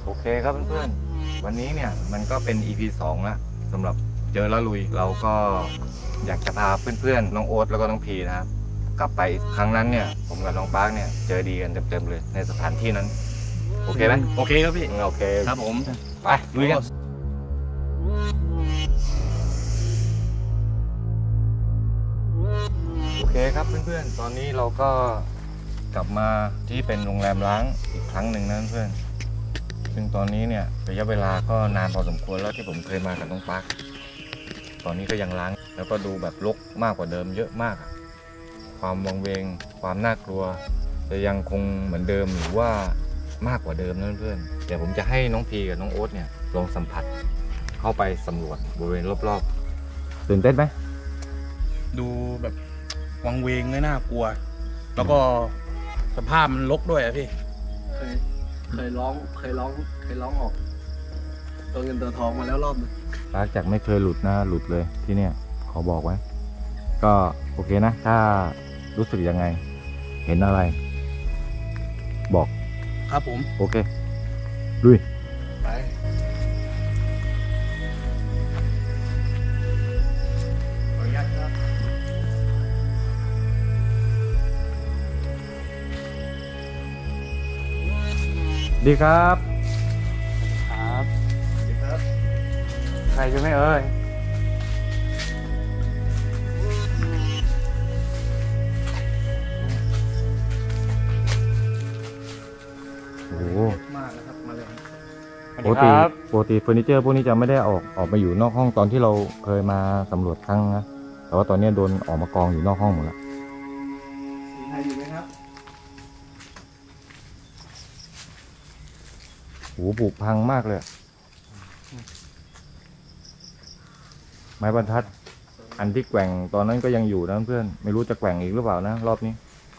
โอเคครับเพื่อนๆวันนี้เนี่ยมันก็เป็น EP 2แล้วสำหรับเจอแล้วลุยเราก็อยากจะพาเพื่อนๆน้องโอ๊ตแล้วก็น้องพีนะครับกลับไปครั้งนั้นเนี่ยผมกับน้องปาร์คเนี่ยเจอดีกันเต็มๆเลยในสถานที่นั้นโอเคไหมโอเคครับพี่โอเคครับผมไปลุยกันโอเคครับเพื่อนๆตอนนี้เราก็กลับมาที่เป็นโรงแรมร้างอีกครั้งหนึ่งนะเพื่อนซึ่งตอนนี้เนี่ยระยะเวลาก็นานพอสมควรแล้วที่ผมเคยมากับน้องปาร์คตอนนี้ก็ยังร้างแล้วก็ดูแบบรกมากกว่าเดิมเยอะมากอะความวังเวงความน่ากลัวจะยังคงเหมือนเดิมหรือว่ามากกว่าเดิมนะเพื่อนๆเดี๋ยวผมจะให้น้องพีกับน้องโอ๊ตเนี่ยลองสัมผัสเข้าไปสำรวจบริเวณรอบๆตื่นเต้นไหมดูแบบวังเวงเลยน่ากลัว แล้วก็สภาพมันรกด้วยอะพี่เคยร้องออกตัวเงินตัวทองมาแล้วรอบนึงปาร์คจากไม่เคยหลุดนะหลุดเลยที่เนี่ยขอบอกไว้ ก็โอเคนะ ถ้ารู้สึกยังไง เห็นอะไร บอกครับผมโอเคลุยไปขออนุญาตครับดีครับครับใครจะไม่เอ่ยโอ้โหมากนะครับมาเลยปกติเฟอร์นิเจอร์พวกนี้จะไม่ได้ออกมาอยู่นอกห้องตอนที่เราเคยมาสำรวจครั้งนะแต่ว่าตอนนี้โดนออกมากองอยู่นอกห้องหมดแล้วมีใครอยู่ไหมครับโหผุพังมากเลยไม้บรรทัดอันที่แกว่งตอนนั้นก็ยังอยู่นะเพื่อนไม่รู้จะแกว่งอีกหรือเปล่านะรอบนี้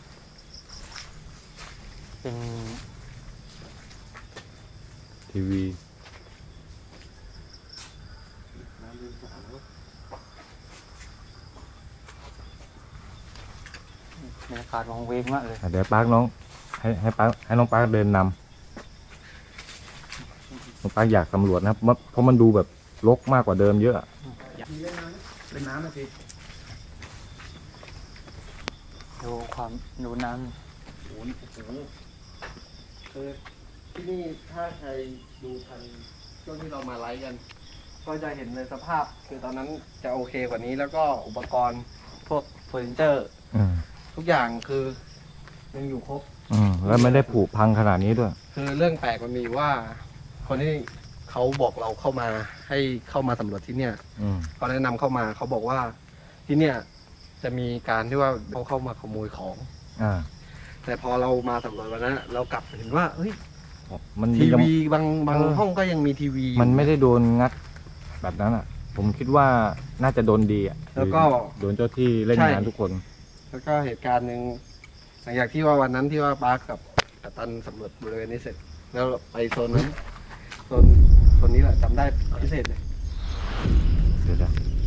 เป็นทีวีบรรยากาศวังเวงมากเลยเดี๋ยวปาร์คน้องให้น้องปาร์คเดินนำน้องปาร์คอยากสำรวจนะเพราะมันดูแบบรกมากกว่าเดิมเยอะเล่นน้ำนะพี่ดูน้ำคือที่นี่ถ้าใครดูทันช่วงที่เรามาไลฟ์กัน ก็จะเห็นเลยสภาพคือตอนนั้นจะโอเคกว่านี้แล้วก็อุปกรณ์พวกเฟอร์นิเจอร์อืมทุกอย่างคือยังอยู่ครบแล้วไม่ได้ผุพังขนาดนี้ด้วยคือเรื่องแปลกมันมีว่า คนที่เขาบอกเราเข้ามาให้เข้ามาสำรวจที่เนี่ยอืมเขาแนะนำเข้ามาเขาบอกว่าที่เนี่ยจะมีการที่ว่าเขาเข้ามาขโมยของอ่าแต่พอเรามาสำรวจวันนั้นเรากลับเห็นว่าเฮ้ยมันทียังวีบางห้องก็ยังมีทีวีมันไม่ได้โดนงัดแบบนั้นอ่ะ ผมคิดว่าน่าจะโดนดีอ่ะแล้วก็โดนเจ้าที่เล่นงานทุกคนแล้วก็เหตุการณ์หนึ่งหลังจากที่ว่าวันนั้นที่ว่าปาร์คกับตันสำรวจบริเวณนี้เสร็จ แล้วไปโซนนั้นโซนนี้แหละจำได้พิเศษเลยเดี๋ยว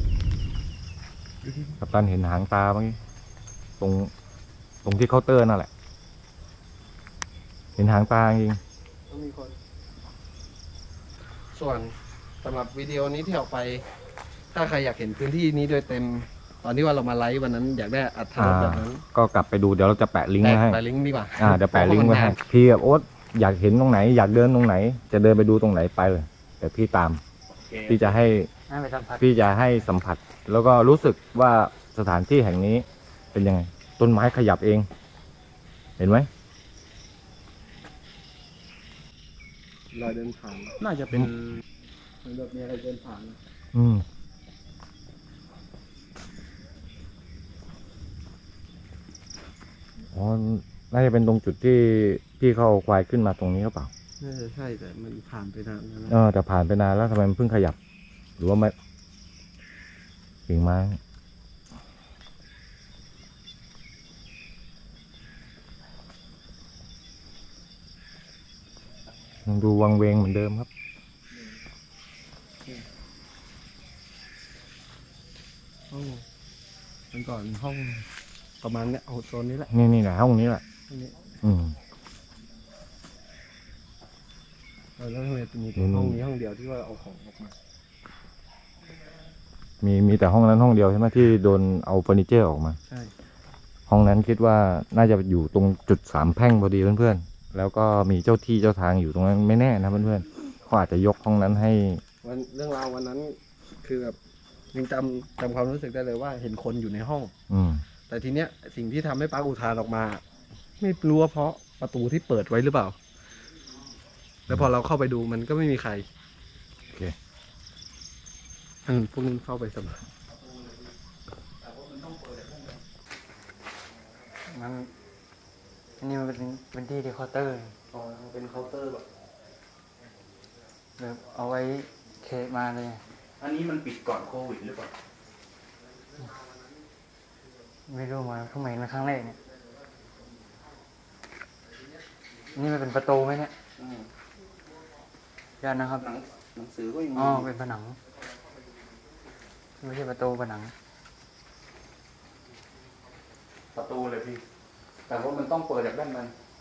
กัปตันเห็นหางตาเมื่อกี้ตรงที่เคาน์เตอร์นั่นแหละ เห็นหางตาจริงต้องมีคน ส่วนสำหรับวิดีโอนี้ที่ออกไป ถ้าใครอยากเห็นพื้นที่นี้โดยเต็ม ตอนที่ว่าเรามาไลฟ์วันนั้นอยากได้อัตลักษณ์แบบนั้นก็กลับไปดูเดี๋ยวเราจะแปะลิงก์ไว้ให้แปะลิงก์ดีกว่าเดี๋ยวแปะลิงก์ไว้ให้พี่กับโอ๊ตอยากเห็นตรงไหน อยากเดินตรงไหน จะเดินไปดูตรงไหนไปเลยแต่พี่ตาม พี่จะให้สัมผัส แล้วก็รู้สึกว่าสถานที่แห่งนี้เป็นยังไง ต้นไม้ขยับเอง เห็นไหมรอยเดินผ่านน่าจะเป็นเหมือนแบบมีอะไรเดินผ่านอืมอ๋อ น่าจะเป็นตรงจุดที่พี่เขาเอาควายขึ้นมาตรงนี้หรือเปล่าน่าจะใช่แต่มันผ่านไปนานแล้วนะแต่ผ่านไปนานแล้วทำไมมันเพิ่งขยับ หรือว่าไม่กิ่งไม้ยังดูวังเวงเหมือนเดิมครับห้องมันก่อนห้องประมาณเนี้ยเอาโซนนี้แหละนี่แหละห้องนี้แหละห้องนี้อืมแแล้วทำไมมีแต่ห้องนี้ห้องเดียวที่ว่าเอาของออกมามีแต่ห้องนั้นห้องเดียวใช่ไหมที่โดนเอาเฟอร์นิเจอร์ออกมาใช่ห้องนั้นคิดว่าน่าจะอยู่ตรงจุด3 แพร่งพอดีเพื่อนๆแล้วก็มีเจ้าที่เจ้าทางอยู่ตรงนั้นไม่แน่นะเพื่อนๆเขาอาจจะยกห้องนั้นให้เรื่องราววันนั้นคือแบบยังจำความรู้สึกได้เลยว่าเห็นคนอยู่ในห้องอืมแต่ทีเนี้ยสิ่งที่ทำให้ป้าอุทานออกมา ไม่รู้ว่าเพราะประตูที่เปิดไว้หรือเปล่า แล้วพอเราเข้าไปดูมันก็ไม่มีใครโอเคพวกนู้นเข้าไปเสมอมันอันนี้มันเป็นที่ที่เคาน์เตอร์อ๋อเป็นเคาน์เตอร์แบบแบบเอาไว้เคสมาเลยอันนี้มันปิดก่อนโควิดหรือเปล่าไม่รู้มาเพิ่งมาเห็นมาครั้งแรกเนี่ยนี่มันเป็นประตูไหมเนี่ยยันนะครับหนังสือก็ยังอ๋อเป็นผนังไม่ใช่ประตูผนังประตูเลยพี่ แต่ว่ามันต้องเปิดจากด้านใน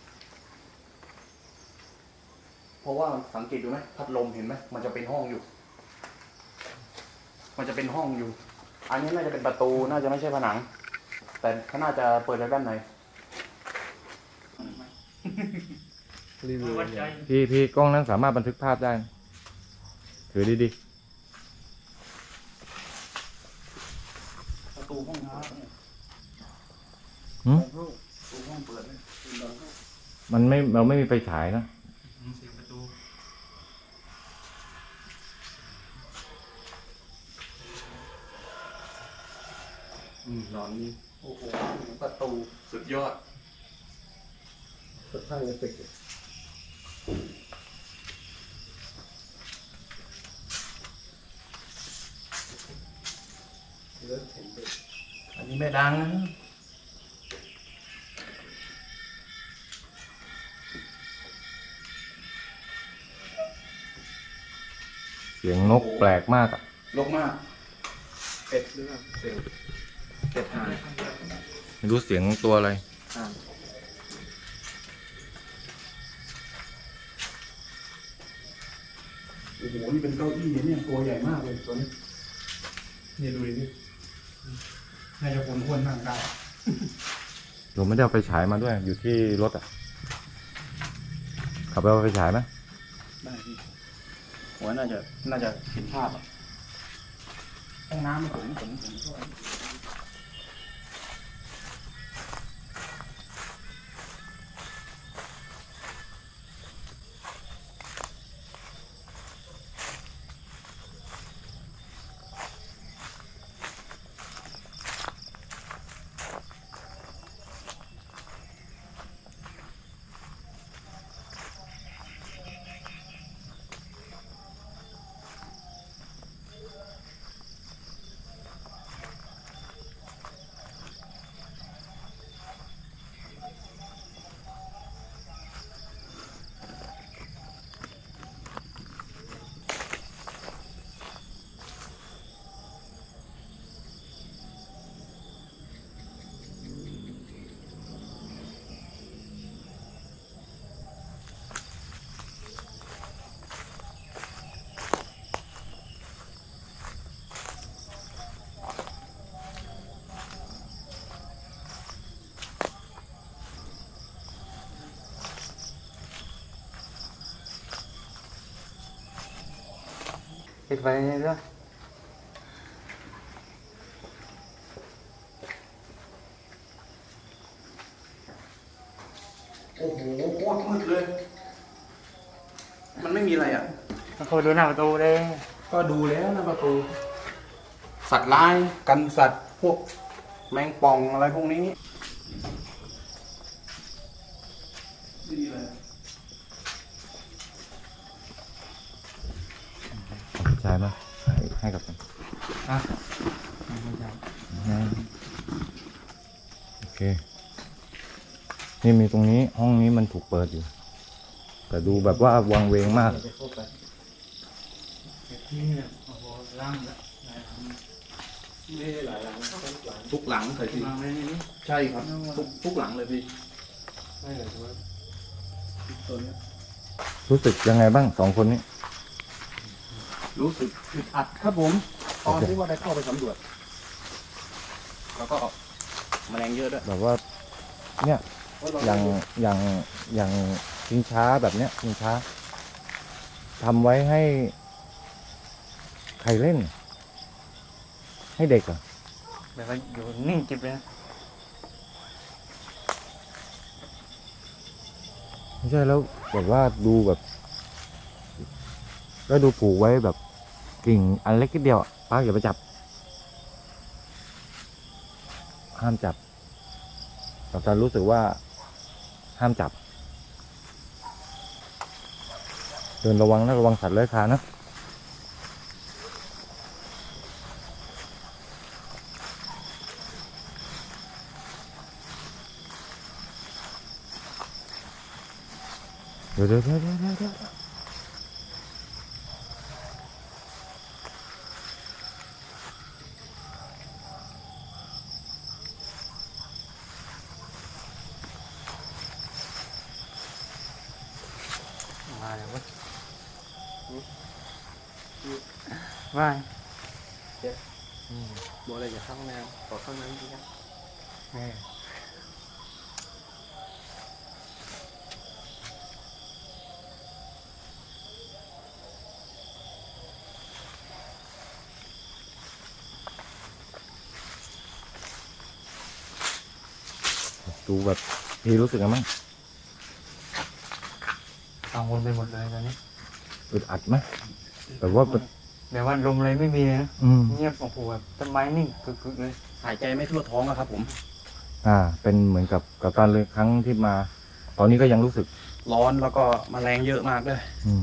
เพราะว่าสังเกตดูไหมพัดลมเห็นไหมมันจะเป็นห้องอยู่ มันจะเป็นห้องอยู่ อันนี้น่าจะเป็นประตูน่าจะไม่ใช่ผนัง แต่เขาน่าจะเปิดจากด้านในรีวิวพี่กล้องนั้นสามารถบันทึกภาพได้ถือดีประตูห้องน้ำเนี่ยๆหืมประตูห้องเปิดเนี่ยเราไม่มีไฟฉายนะเสียงประตูหลอนนี่โอ้โหประตูสุดยอดค่อนข้างเอฟเฟกต์เลิกเห็นเด็กอันนี้ไม่ดังนะเสียงนกแปลกมากอะลกมากเป็ดหรือเปล่าเสียงเป็ดหางไม่รู้เสียงตัวอะไรห่างโอ้โห นี่เป็นเก้าอี้เนี่ยตัวใหญ่มากเลยตัวนี้ นี่ดูดิพี่น่าจะคนควรนั่งได้ผมไม่ได้เอาไฟฉายมาด้วย อยู่ที่รถอ่ะ ขับไปเอาไฟฉายไหมได้พี่ผมว่าน่าจะเห็นภาพอ่ะห้องน้ำผมช่วยปิดไฟด้วยโอ้โหโคตรมืดเลย มันไม่มีอะไรอ่ะแล้วเขาดูหน้าประตูเลยก็ดูแล้วนะประตู สัตว์ร้ายกันสัตว์พวกแมงป่องอะไรพวกนี้ไม่มีอะไรเอาไฟฉายมาให้กับผมอ่ะไม่ใช่โอเค นี่มีตรงนี้ห้องนี้มันถูกเปิดอยู่ แต่ดูแบบว่าวังเวงมากจะเข้าไปที่เนี่ยโอ้โหล่างละไม่ได้หลายหลังทุกหลังทุกหลังเคยพี่ล่างเลยนี่ใช่ครับ ทุกหลังเลยพี่ไม่เลยแต่ว่าตัวเนี้ยรู้สึกยังไงบ้าง2 คนนี้รู้สึกอึดอัดครับผม ตอนที่ว่าได้เข้าไปสำรวจ แล้วก็แมลงเยอะด้วยแบบว่าเนี่ยอย่างชิงช้าแบบเนี้ยชิงช้าทำไว้ให้ใครเล่น ให้เด็กเหรอแบบว่าอยู่นิ่งจิบเลยนะไม่ใช่แล้วแบบว่าดูแบบก็ดูผูกไว้แบบกิ่งอันเล็กนิดเดียวอะป้าอย่าไปจับ ห้ามจับเรารู้สึกว่าห้ามจับ เดินระวังนะระวังสัตว์เลื้อยคลานนะเดี๋ยวมาแล้วว่าบัวอะไรอย่าเข้าห้องน้ำขอเข้าห้องน้ำทีครับแม่ดูแบบพี่รู้สึกยังไงบ้างกังวลไปหมดเลยตอนนี้อึดอัดไหมแบบว่าแบบว่าลมอะไรไม่มีเลยนะเเงียบโอ้โหแบบต้นไม้นิ่งกึกๆเลยหายใจไม่ทั่วท้องอะครับผมเป็นเหมือนกับตอนเลยครั้งที่มา ตอนนี้ก็ยังรู้สึกร้อนแล้วก็แมลงเยอะมากด้วย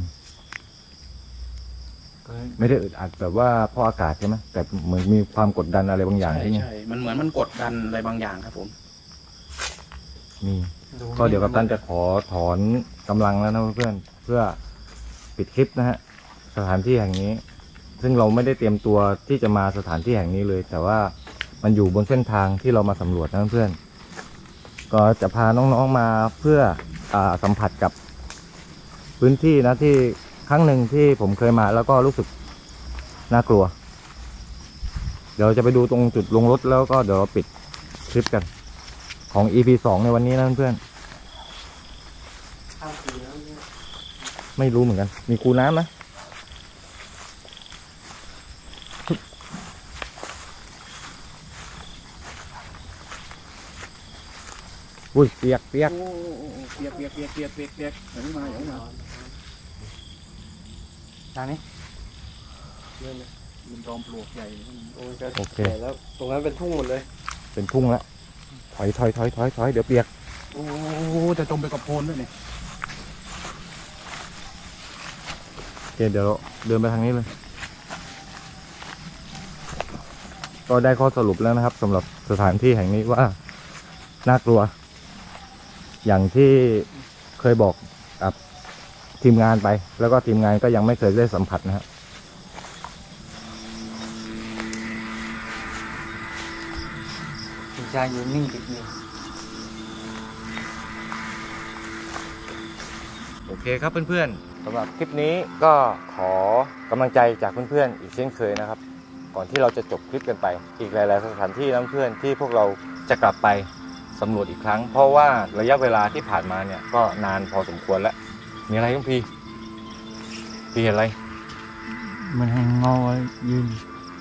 ไม่ได้อึดอัดแบบว่าเพราะอากาศใช่ไหมแต่เหมือนมีความกดดันอะไรบางอย่างใช่ที่นี่ใช่มันเหมือนมันกดดันอะไรบางอย่างครับผมมีก็เดี๋ยวกัปตันจะขอถอนกำลังแล้วนะเพื่อนๆเพื่อปิดคลิปนะฮะสถานที่แห่งนี้ ซึ่งเราไม่ได้เตรียมตัวที่จะมาสถานที่แห่งนี้เลย แต่ว่ามันอยู่บนเส้นทางที่เรามาสำรวจนะเพื่อนๆก็จะพาน้องๆมาเพื่อสัมผัสกับพื้นที่นะที่ครั้งหนึ่งที่ผมเคยมาแล้วก็รู้สึกน่ากลัว เดี๋ยวจะไปดูตรงจุดลงรถแล้วก็เดี๋ยวปิดคลิปกันของ EP 2 ในวันนี้นะเพื่อนข้ามคืนแล้วเนี่ยๆไม่รู้เหมือนกัน มีคูน้ำไหมอุ้ยเปียกโอ้เปียกอย่าไม่มาอย่าไม่มาทางนี้เนี่ยนะมันจอมปลวกใหญ่โอ้ยก็โอเคใหญ่แล้วตรงนั้นเป็นทุ่งหมดเลยเป็นทุ่งแล้วถอยเดี๋ยวเปียกโอ้จะจมไปกับโคลนด้วยเนี่ยโอเคเดี๋ยวเดินไปทางนี้เลย ก็ได้ข้อสรุปแล้วนะครับสำหรับสถานที่แห่งนี้ว่าน่ากลัว อย่างที่เคยบอกกับทีมงานไป แล้วก็ทีมงานก็ยังไม่เคยได้สัมผัสนะฮะชิงชาอยู่นิ่งจิบเลยโอเคครับเพื่อนๆสำหรับคลิปนี้ก็ขอกำลังใจจากเพื่อนๆอีกเช่นเคยนะครับ ก่อนที่เราจะจบคลิปกันไป อีกหลายๆสถานที่นะเพื่อนที่พวกเราจะกลับไปสำรวจอีกครั้ง เพราะว่าระยะเวลาที่ผ่านมาเนี่ยก็นานพอสมควรแล้วมีอะไรต้องพี่เห็นอะไรมันให้เงายืน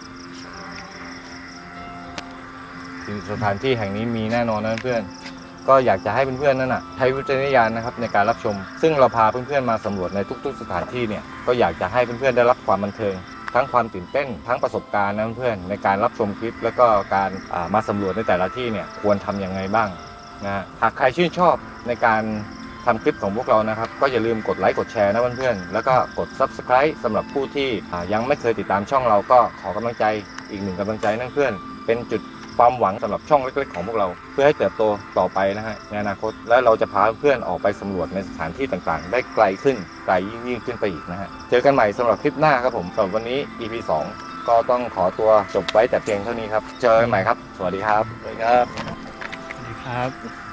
สถานที่แห่งนี้มีแน่นอนนะเพื่อนก็อยากจะให้เพื่อนๆนั่นน่ะใช้วิจารณญาณนะครับในการรับชม ซึ่งเราพาเพื่อนๆมาสำรวจในทุกๆสถานที่เนี่ยก็อยากจะให้เพื่อนๆได้รับความบันเทิงทั้งความตื่นเต้นทั้งประสบการณ์นะเพื่อนๆในการรับชมคลิปแล้วก็การมาสำรวจในแต่ละที่เนี่ยควรทำยังไงบ้างนะฮะหากใครชื่นชอบในการทำคลิปของพวกเรานะครับก็อย่าลืมกดไลค์กดแชร์นะเพื่อนๆแล้วก็กด Subscribe สำหรับผู้ที่ยังไม่เคยติดตามช่องเราก็ขอกำลังใจอีกหนึ่งกำลังใจนะเพื่อนเป็นจุดความหวังสำหรับช่องเล็กๆของพวกเราเพื่อให้เติบโตต่อไปนะฮะในอนาคตและเราจะพาเพื่อนออกไปสำรวจในสถานที่ต่างๆได้ไกลขึ้นไกลยิ่งขึ้นไปอีกนะฮะเจอกันใหม่สำหรับคลิปหน้าครับผมสำหรับวันนี้ EP 2 ก็ต้องขอตัวจบไว้แต่เพียงเท่านี้ครับเจอกันใหม่ครับสวัสดีครับสวัสดีครับสวัสดีครับ